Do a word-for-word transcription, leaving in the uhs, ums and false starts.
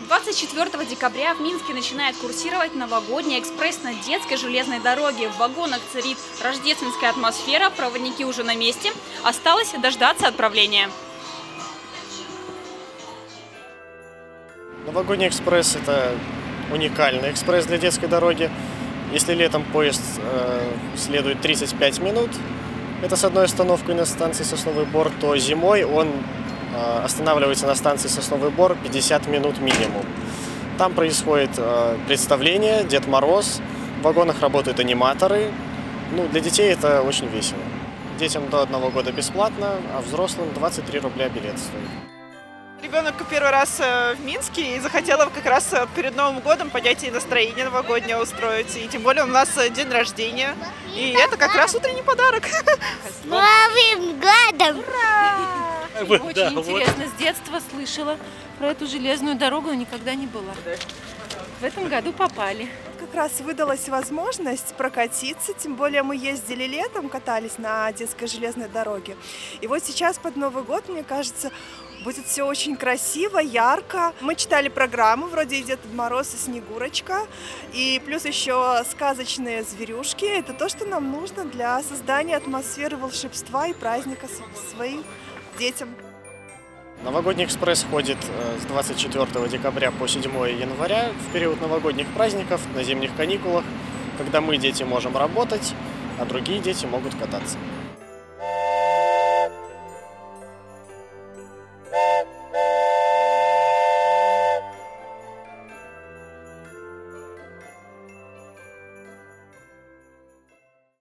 двадцать четвёртого декабря в Минске начинает курсировать новогодний экспресс на детской железной дороге. В вагонах царит рождественская атмосфера, проводники уже на месте. Осталось дождаться отправления. Новогодний экспресс – это уникальный экспресс для детской дороги. Если летом поезд э, следует тридцать пять минут, это с одной остановкой на станции Сосновый Бор, то зимой он э, останавливается на станции Сосновый Бор пятьдесят минут минимум. Там происходит э, представление, Дед Мороз, в вагонах работают аниматоры. Ну, для детей это очень весело. Детям до одного года бесплатно, а взрослым двадцать три рубля билет стоит. Ребенок первый раз в Минске и захотела как раз перед Новым годом поднять и настроение новогоднее устроить. И тем более у нас день рождения. И это как раз утренний подарок. С Новым годом! Ура! Очень да, интересно. Вот. С детства слышала про эту железную дорогу, но никогда не была. В этом году попали. Как раз выдалась возможность прокатиться, тем более мы ездили летом, катались на детской железной дороге. И вот сейчас под Новый год, мне кажется, будет все очень красиво, ярко. Мы читали программу, вроде и Дед Мороз, и Снегурочка, и плюс еще сказочные зверюшки. Это то, что нам нужно для создания атмосферы волшебства и праздника своим детям. Новогодний экспресс ходит с двадцать четвёртого декабря по седьмое января в период новогодних праздников, на зимних каникулах, когда мы, дети, можем работать, а другие дети могут кататься.